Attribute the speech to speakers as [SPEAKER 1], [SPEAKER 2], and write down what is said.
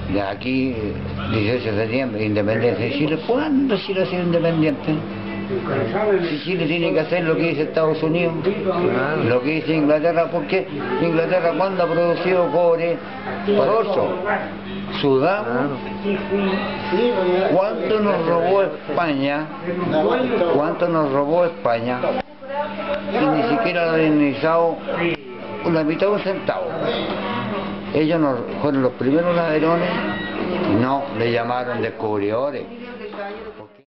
[SPEAKER 1] De aquí, 18 de septiembre, independencia de Chile. ¿Cuándo Chile ha sido independiente? Si Chile tiene que hacer lo que dice Estados Unidos, lo que dice Inglaterra, porque Inglaterra cuando ha producido cobre, poroso, sudamos, ¿cuánto nos robó España? ¿Cuánto nos robó España? Y ni siquiera lo han indemnizado la mitad de un centavo. Ellos fueron los primeros ladrones, no le llamaron descubridores.